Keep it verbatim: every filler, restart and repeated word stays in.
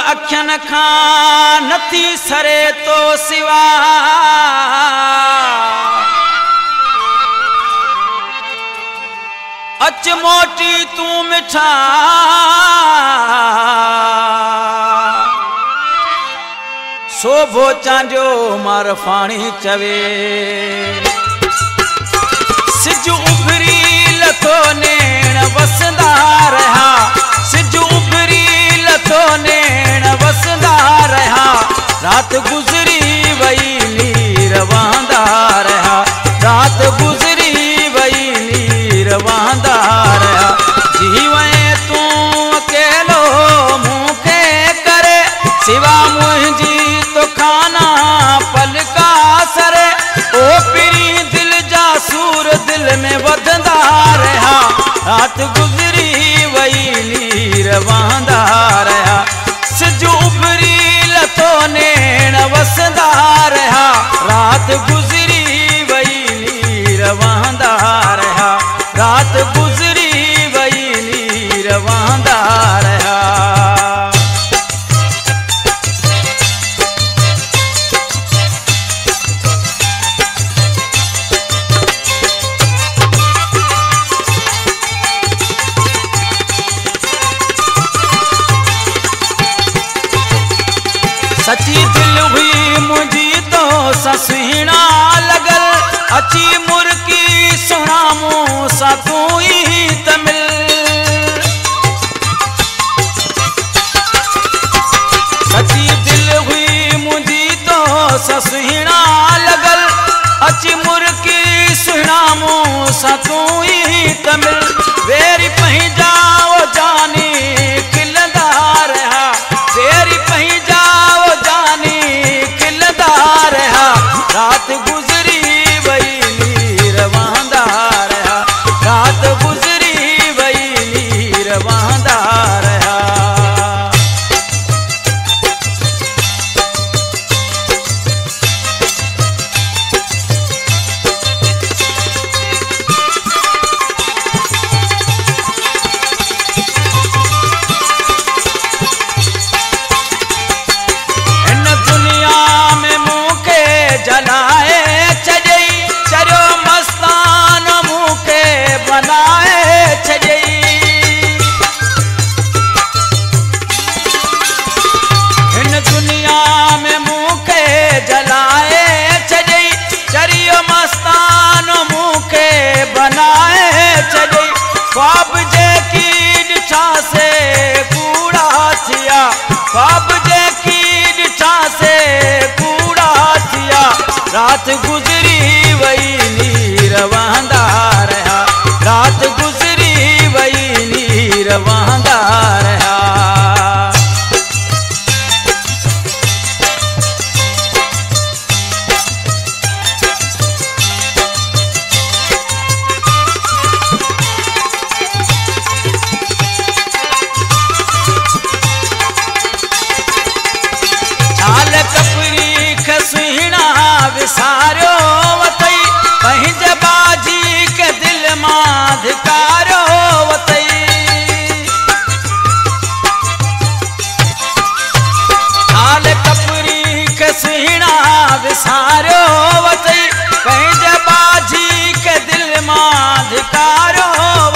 अखियन खां नथी सरे तो सिवा अच मोटी तू मिठा शोभो चांजो मार फाणी चवे सिज उभरी लथो नेण वसंदा रहा सिज उभरी लथो नेण वसंदा रहा रात गुजरी वई नीर वहंदा रहा रात गुजरी वई नीर वहंदा रहा जीवे तू अकेलो मूंखे करे सिवा मुंहिंजी तो खाना पलका सरे ओ पिरी दिल जा सूर दिल में वधंदा रहा रात गुजरी वई नीर वहंदा रहा सिज उभरी लथो नेण वसंदा रहा रात गुजरी वई नीर वहंदा रहा रात गुजरी वई नीर वहंदा रहा सची दिल हुई मुझी तो ससुहिणा लगल अची मुर्की सुना मुँह सा तू ही तमिल सची दिल हुई मुझी तो ससुहिणा लगल अची मुर्की सुना मुँह सा तू ही तमिल वेरी पही जाओ जानी खिलंदा रहा वेरी पही जाओ जानी खिलंदा रहा रात गुजरी वई नीर वहंदा रहा रात गुजरी वई नीर वहंदा रहा जलाए छजई चरियो मस्तान मूंखे बनाए छजई हिन दुनिया में मूंखे जलाए छजई चरियो मस्तान मूंखे बनाए छजई ख्वाब जेकी ॾिठा से कूड़ा थिया ख्वाब जेकी ॾिठा से कूड़ा थिया रात गुजरी वई नीर वहंदा रहा रात गुजरी वई नीर वहंदा रहा छाल कपरी खसुहिणा विसारो वतई पंहिंज बाजी के दिल मां धिकारो वतई छाल कपरी खसुहिणा विसारो वतई पंहिंज बाजी के दिल मां धिकारो